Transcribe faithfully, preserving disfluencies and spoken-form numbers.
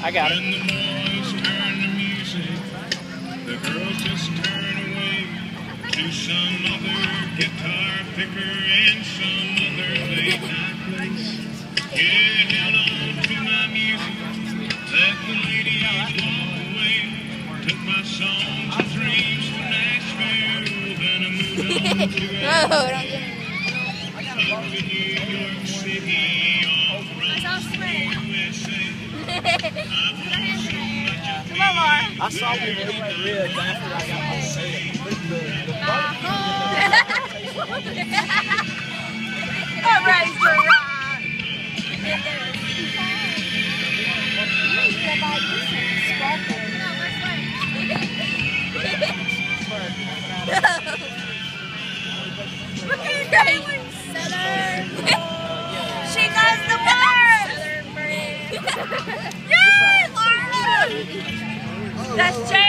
I got it. When the boys turn to music, the girls just turn away to some other guitar picker and some other late night place. Yeah, held on to my music, let the ladies walk away. Took my songs and dreams to Nashville, then I moved on to No, don't get me. up to New York City, all from the U S A. Come on, Laura. I saw people eat ribs after I got my soda. All right, so rock. Look at her going. She knows the word. Yay, Laura! That's Jay.